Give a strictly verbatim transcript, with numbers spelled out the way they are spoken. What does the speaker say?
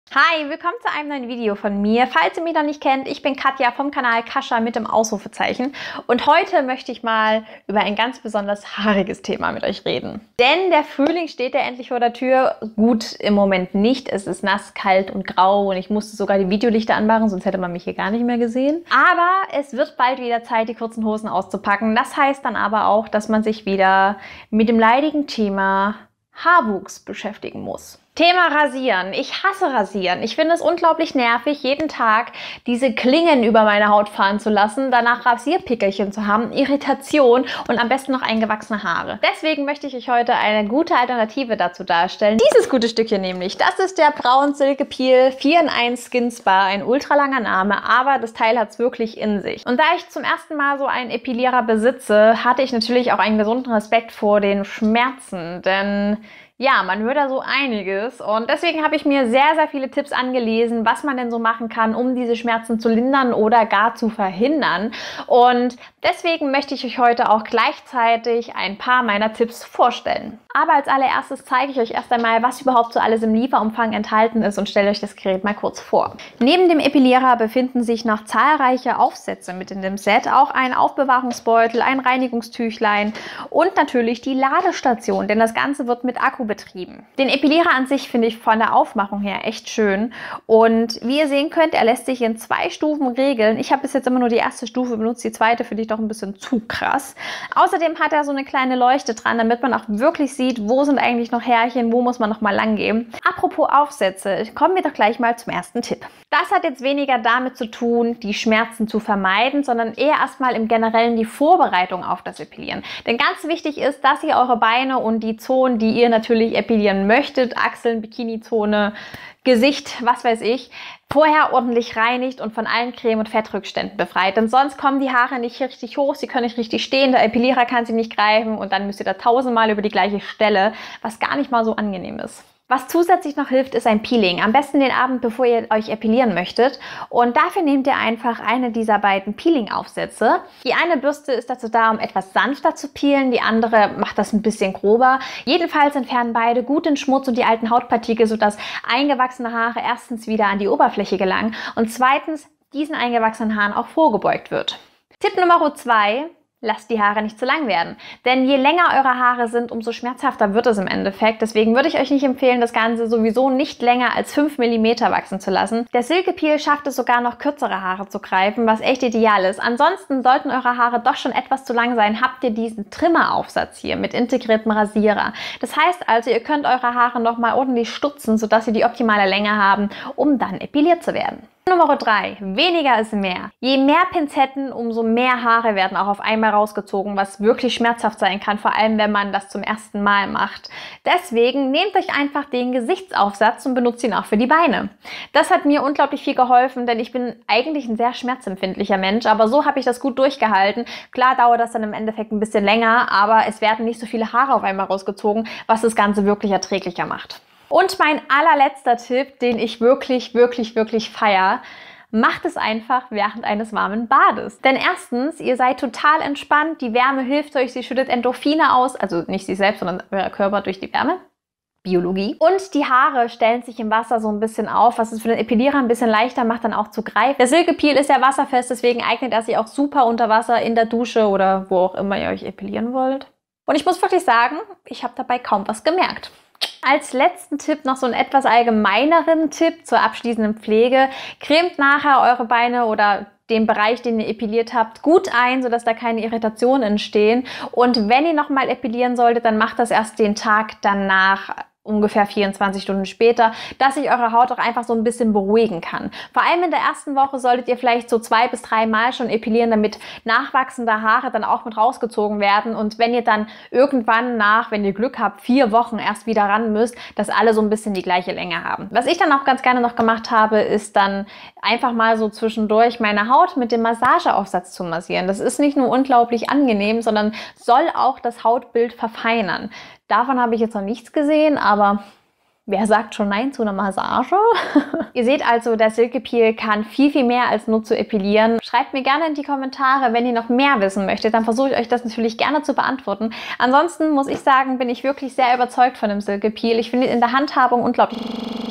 Hi, willkommen zu einem neuen Video von mir. Falls ihr mich noch nicht kennt, ich bin Katja vom Kanal Kascha mit dem Ausrufezeichen und heute möchte ich mal über ein ganz besonders haariges Thema mit euch reden. Denn der Frühling steht ja endlich vor der Tür. Gut, im Moment nicht. Es ist nass, kalt und grau und ich musste sogar die Videolichter anmachen, sonst hätte man mich hier gar nicht mehr gesehen. Aber es wird bald wieder Zeit, die kurzen Hosen auszupacken. Das heißt dann aber auch, dass man sich wieder mit dem leidigen Thema Haarwuchs beschäftigen muss. Thema Rasieren. Ich hasse Rasieren. Ich finde es unglaublich nervig, jeden Tag diese Klingen über meine Haut fahren zu lassen, danach Rasierpickelchen zu haben, Irritation und am besten noch eingewachsene Haare. Deswegen möchte ich euch heute eine gute Alternative dazu darstellen. Dieses gute Stückchen nämlich, das ist der Braun Silke Peel vier in eins Skin Spa. Ein ultralanger Name, aber das Teil hat es wirklich in sich. Und da ich zum ersten Mal so einen Epilierer besitze, hatte ich natürlich auch einen gesunden Respekt vor den Schmerzen, denn ja, man hört da so einiges und deswegen habe ich mir sehr, sehr viele Tipps angelesen, was man denn so machen kann, um diese Schmerzen zu lindern oder gar zu verhindern. Und deswegen möchte ich euch heute auch gleichzeitig ein paar meiner Tipps vorstellen. Aber als allererstes zeige ich euch erst einmal, was überhaupt so alles im Lieferumfang enthalten ist und stelle euch das Gerät mal kurz vor. Neben dem Epilierer befinden sich noch zahlreiche Aufsätze mit in dem Set, auch ein Aufbewahrungsbeutel, ein Reinigungstüchlein und natürlich die Ladestation, denn das Ganze wird mit Akku betrieben. Den Epilierer an sich finde ich von der Aufmachung her echt schön und wie ihr sehen könnt, er lässt sich in zwei Stufen regeln. Ich habe bis jetzt immer nur die erste Stufe benutzt, die zweite finde ich doch ein bisschen zu krass. Außerdem hat er so eine kleine Leuchte dran, damit man auch wirklich sieht, wo sind eigentlich noch Härchen, wo muss man noch mal lang gehen. Apropos Aufsätze, kommen wir doch gleich mal zum ersten Tipp. Das hat jetzt weniger damit zu tun, die Schmerzen zu vermeiden, sondern eher erstmal im Generellen die Vorbereitung auf das Epilieren. Denn ganz wichtig ist, dass ihr eure Beine und die Zonen, die ihr natürlich epilieren möchtet, Achseln, Bikinizone, Gesicht, was weiß ich, vorher ordentlich reinigt und von allen Creme- und Fettrückständen befreit. Denn sonst kommen die Haare nicht richtig hoch, sie können nicht richtig stehen, der Epilierer kann sie nicht greifen und dann müsst ihr da tausendmal über die gleiche Stelle, was gar nicht mal so angenehm ist. Was zusätzlich noch hilft, ist ein Peeling. Am besten den Abend, bevor ihr euch epilieren möchtet. Und dafür nehmt ihr einfach eine dieser beiden Peeling-Aufsätze. Die eine Bürste ist dazu da, um etwas sanfter zu peelen. Die andere macht das ein bisschen grober. Jedenfalls entfernen beide gut den Schmutz und die alten Hautpartikel, sodass eingewachsene Haare erstens wieder an die Oberfläche gelangen und zweitens diesen eingewachsenen Haaren auch vorgebeugt wird. Tipp Nummer zwei. Lasst die Haare nicht zu lang werden. Denn je länger eure Haare sind, umso schmerzhafter wird es im Endeffekt. Deswegen würde ich euch nicht empfehlen, das Ganze sowieso nicht länger als fünf Millimeter wachsen zu lassen. Der Silke Peel schafft es sogar noch, kürzere Haare zu greifen, was echt ideal ist. Ansonsten sollten eure Haare doch schon etwas zu lang sein, habt ihr diesen Trimmeraufsatz hier mit integriertem Rasierer. Das heißt also, ihr könnt eure Haare nochmal ordentlich stutzen, sodass sie die optimale Länge haben, um dann epiliert zu werden. Nummer drei. Weniger ist mehr. Je mehr Pinzetten, umso mehr Haare werden auch auf einmal rausgezogen, was wirklich schmerzhaft sein kann, vor allem wenn man das zum ersten Mal macht. Deswegen nehmt euch einfach den Gesichtsaufsatz und benutzt ihn auch für die Beine. Das hat mir unglaublich viel geholfen, denn ich bin eigentlich ein sehr schmerzempfindlicher Mensch, aber so habe ich das gut durchgehalten. Klar dauert das dann im Endeffekt ein bisschen länger, aber es werden nicht so viele Haare auf einmal rausgezogen, was das Ganze wirklich erträglicher macht. Und mein allerletzter Tipp, den ich wirklich, wirklich, wirklich feiere, macht es einfach während eines warmen Bades. Denn erstens, ihr seid total entspannt, die Wärme hilft euch, sie schüttet Endorphine aus, also nicht sie selbst, sondern euer Körper durch die Wärme. Biologie. Und die Haare stellen sich im Wasser so ein bisschen auf, was es für den Epilierer ein bisschen leichter macht, dann auch zu greifen. Der Silke Peel ist ja wasserfest, deswegen eignet er sich auch super unter Wasser, in der Dusche oder wo auch immer ihr euch epilieren wollt. Und ich muss wirklich sagen, ich habe dabei kaum was gemerkt. Als letzten Tipp noch so einen etwas allgemeineren Tipp zur abschließenden Pflege. Cremt nachher eure Beine oder den Bereich, den ihr epiliert habt, gut ein, sodass da keine Irritationen entstehen. Und wenn ihr nochmal epilieren solltet, dann macht das erst den Tag danach, ungefähr vierundzwanzig Stunden später, dass sich eure Haut auch einfach so ein bisschen beruhigen kann. Vor allem in der ersten Woche solltet ihr vielleicht so zwei bis drei Mal schon epilieren, damit nachwachsende Haare dann auch mit rausgezogen werden. Und wenn ihr dann irgendwann nach, wenn ihr Glück habt, vier Wochen erst wieder ran müsst, dass alle so ein bisschen die gleiche Länge haben. Was ich dann auch ganz gerne noch gemacht habe, ist dann einfach mal so zwischendurch meine Haut mit dem Massageaufsatz zu massieren. Das ist nicht nur unglaublich angenehm, sondern soll auch das Hautbild verfeinern. Davon habe ich jetzt noch nichts gesehen, aber wer sagt schon Nein zu einer Massage? Ihr seht also, der Silke Peel kann viel, viel mehr als nur zu epilieren. Schreibt mir gerne in die Kommentare, wenn ihr noch mehr wissen möchtet. Dann versuche ich euch das natürlich gerne zu beantworten. Ansonsten muss ich sagen, bin ich wirklich sehr überzeugt von dem Silke Peel. Ich finde ihn in der Handhabung unglaublich